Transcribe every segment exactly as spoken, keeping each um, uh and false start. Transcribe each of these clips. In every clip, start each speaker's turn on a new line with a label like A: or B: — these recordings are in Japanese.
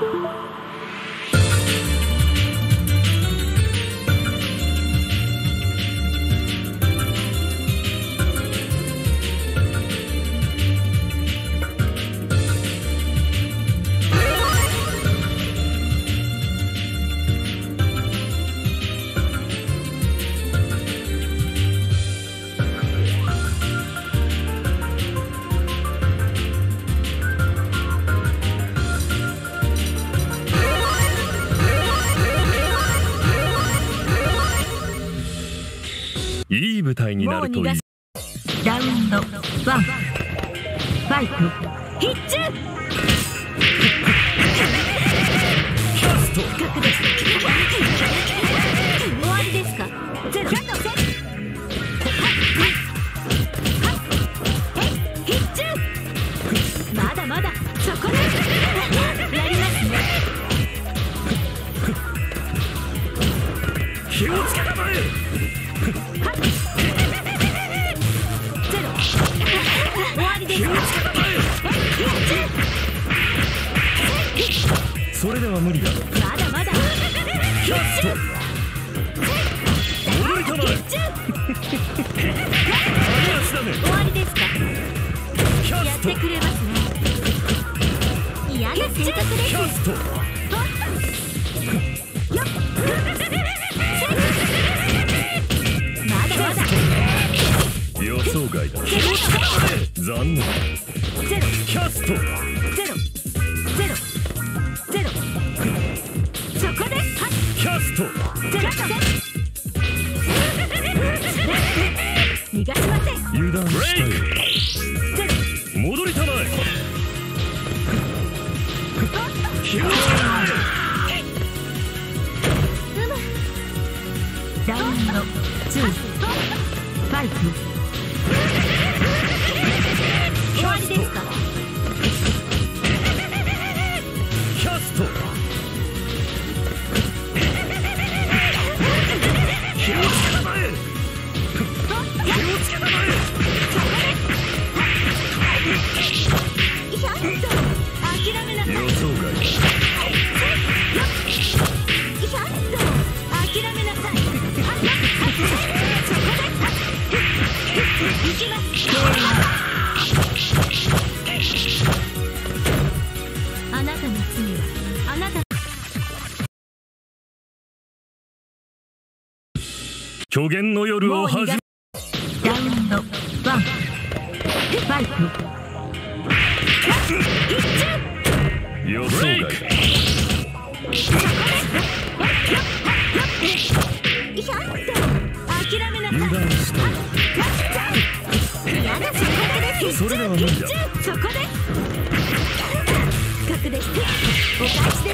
A: いい舞台になるといい。
B: ラウンドワン、ファイト、必中。
A: キャスト。
B: 角です。終わりですか。ゼロ。必中。まだまだそこでやりますね。
A: 気をつけたまえ。
B: ゼロ。終わりですか。
A: それでは無理だ。
B: まだまだ
A: キャスト。戻りたまえ。何足だね。
B: 終わりですか。
A: キャスト。
B: やってくれますね。嫌な性格です。
A: キャスト。
B: まだまだ
A: 予想外だ。残念。
B: ゼロ。
A: キャスト。
B: ゼロ。ゼロ。ゼロ。そこで
A: キャスト。
B: ゼロ。逃がしません。
A: 油断したよ。
B: ゼロ。
A: 戻りたまえ。気をつけたまえ。
B: ラウンドツー、ファイト。終わりですか。
A: キャスト。気をつけたまえ。気をつけたまえ。
B: やっと諦めなさい。
A: 予想外だ。
B: やっと諦めなさい。そこで行きます。あなたの罪はあなた。
A: 虚言の夜を始め。
B: ラウンドワン、ファイト。
A: 予想外だ。
B: 諦めなさい。
A: 油断したよ。
B: 嫌な性格です。
A: それらは無理だ。
B: そこで角です。お返しです。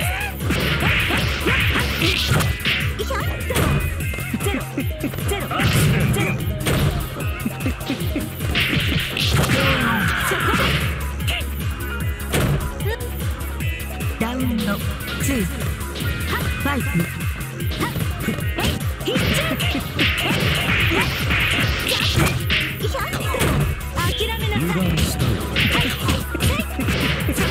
B: やっとゼロ。ゼロ。ゼロ。そこでラウンドツー、ファイト。必中。諦めなさい。
A: 油断したよ。
B: そこ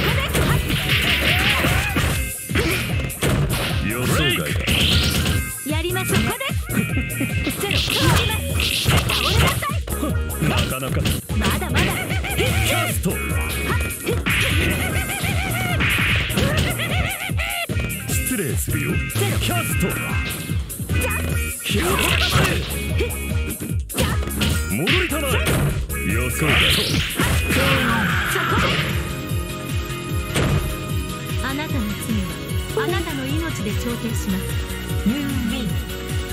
B: で
A: 予想外だ。
B: やりましょう。そこでゼロ。倒れなさい。
A: なかなか。
B: まだまだ
A: キャスト。失礼するよ。キャスト。気をつけたまえ。戻りたまえ。予想外。
B: あなたの罪はあなたの命で調停します。ユーウィン。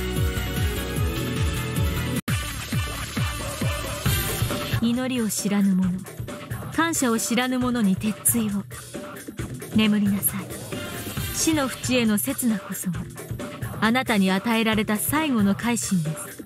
B: 祈りを知らぬ者、感謝を知らぬ者に鉄槌を。眠りなさい。死の淵への刹那こそがあなたに与えられた最後の改心です。